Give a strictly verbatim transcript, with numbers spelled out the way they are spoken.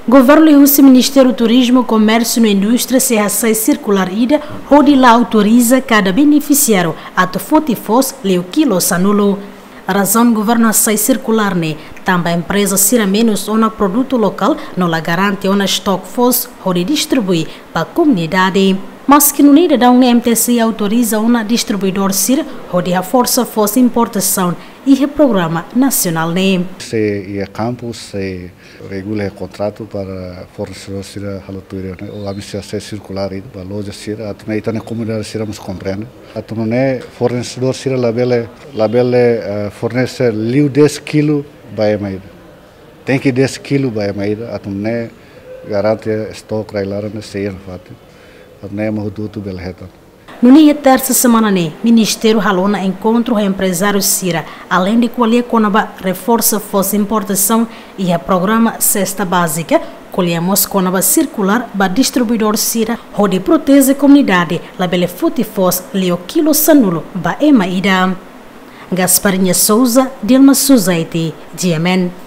Governo e o Ministério do Turismo, Comércio e Indústria se a circular ida, onde lá autoriza cada beneficiário a forty fos leu quilo sanulo. A razão do governo sai circular ne também a empresa será menos um produto local não la garante um estoque fos onde distribui para a comunidade. Mas que no ida da um M T C autoriza um distribuidor sir onde a força fos importação e o programa nacional ne. Se e campus se regula o contrato para fornecedor sira halotuira o amisia se circular e para loja sira atuna itana comunidade sira nos compreende atuna ne fornecedor sira labele labele fornecer liu dez kilo by maida tem que dez kilo by maida atuna ne garante stock railara ne seir fati atuna ne mahudutu belheta. No dia terça semana, né, Ministério Halona encontra o empresário Sira, além de colher conaba reforça força importação e o programa Cesta Básica, colhemos conaba circular para distribuidor Sira, onde protege a comunidade, labele futifos leo quilo sanulo ba emaida. Gasparinha Souza, Dilma Suzaiti, G M N.